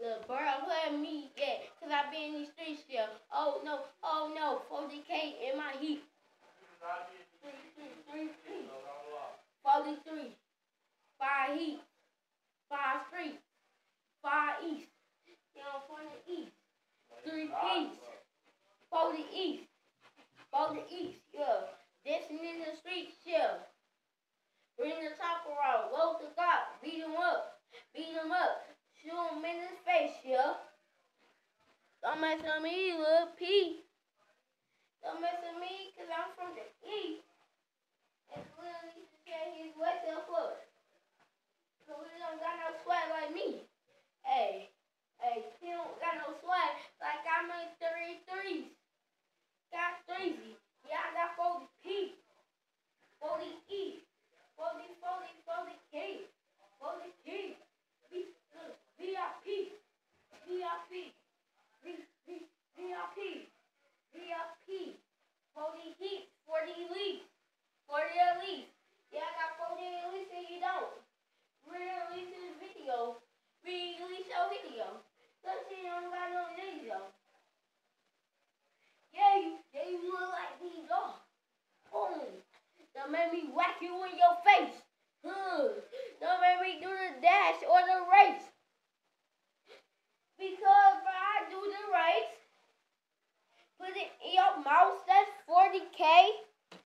The girl playing me, yeah, cause I be in these streets, yeah. Oh no, 40K in my heat. 43. 5 heat. 5 street. 5 east. You know, from the east. 3 peace. 40 east. 40 east, yeah. Dancing in the streets, yeah. Bring the top around. Load the God. Beat him up. Beat him up. Shoot him in his face, yeah. Don't mess with me, Lil P. Don't mess with me, cause I'm from the east. And Lil used to say he's West Hill Foot. So he don't got no swag like me. Hey, he don't got no swag like I'm in 33s. Got 3Z. Yeah, I got 40 P. 40 E. 40 K. 40 K. VIP. VIP. VIP. 40 heat. 40 elite. 40 elite. Yeah, I got 40 elite and you don't. Re-release this video. Re-release your video. Let's see, you don't got no video. Yeah, you look like these dogs. Boom. That made me whack you in your face.